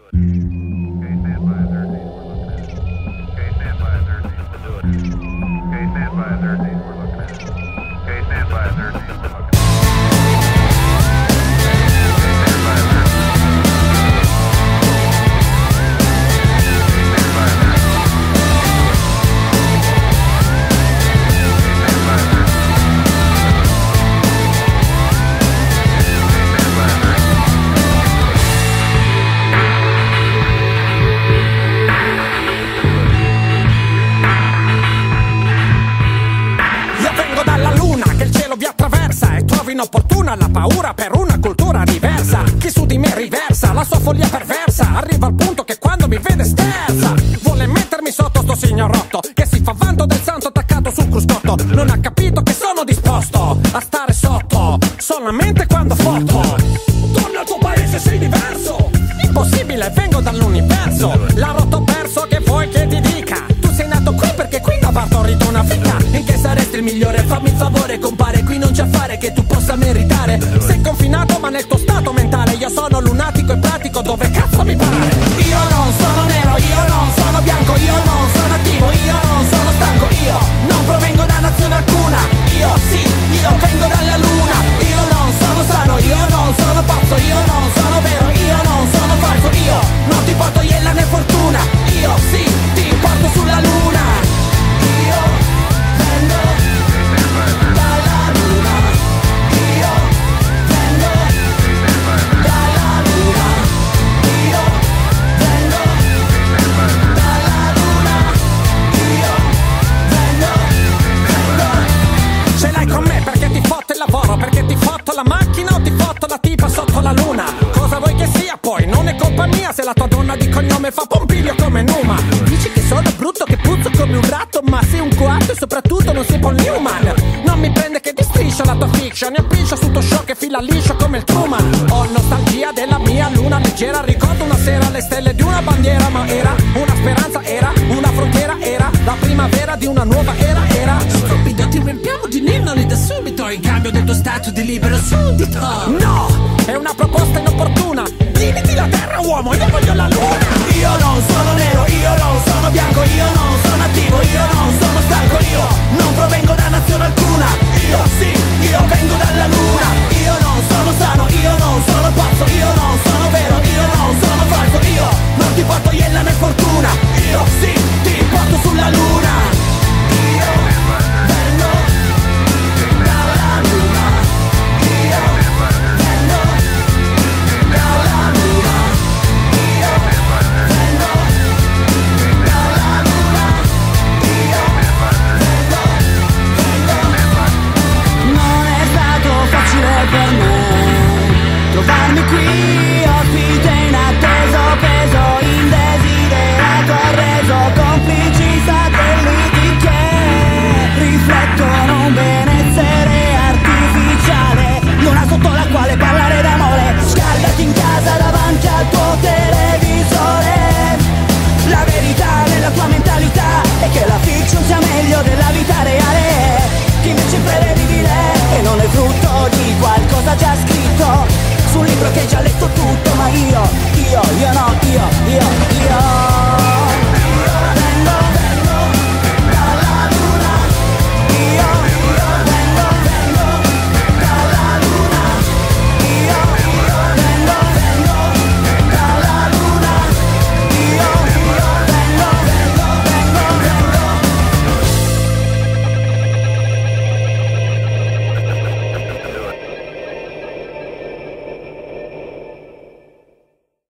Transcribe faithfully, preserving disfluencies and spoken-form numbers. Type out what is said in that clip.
Inopportuna la paura per una cultura diversa. Chi su di me riversa la sua follia perversa. Arriva al punto che quando mi vede sterza. Vuole mettermi sotto sto signorotto che si fa vanto del santo attaccato sul cruscotto. Non ha capito che sono disposto a stare sotto solamente quando foto. Torna al tuo paese, sei diverso. Impossibile, vengo dall'universo. La rotto perso, che vuoi che ti dica? Tu sei nato qui perché qui da partorito una fica. In che saresti il migliore? Fammi il favore, compare, qui non c'è affare che tu possa meritare. Sei confinato ma nel tuo stato mentale. Io sono lunatico e pratico dove cazzo mi pare. Io non sono nero, io non sono bianco, io non sono attivo, io non sono stanco. Io non provengo da nazione alcuna. Io sì, io vengo dalla luna. Io non sono sano, io non sono pazzo, io non sono vero, io non sono falso. Io non ti porto iella né fortuna. Io sì, ti porto sulla luna. Io vengo dalla luna. Io vengo dalla luna. Io vengo dalla luna. Io vengo, vengo. Ce l'hai con me perché ti fotto il lavoro, perché ti fotto la macchina o ti fotto la tipa sotto la luna. Cosa vuoi che sia poi? Non è colpa mia se la tua donna di cognome fa Pompiglio come Numa. Dici che sono brutto, che puzzo come un ratto, ma sei un coatto e soprattutto non sei Paul Newman. Non mi prende che ti striscio la tua fiction, ne appiccio su tuo show che fila liscio come il Truman. Ho nostalgia della mia luna leggera, ricordo una sera le stelle di una bandiera, ma era una speranza, era una frontiera, era la primavera di una nuova era, era. Stupido, ti riempiamo di ninnoli da subito in cambio del tuo status di libero suddito. No, è una proposta inopportuna. Dimiti la terra, uomo, io voglio la luna.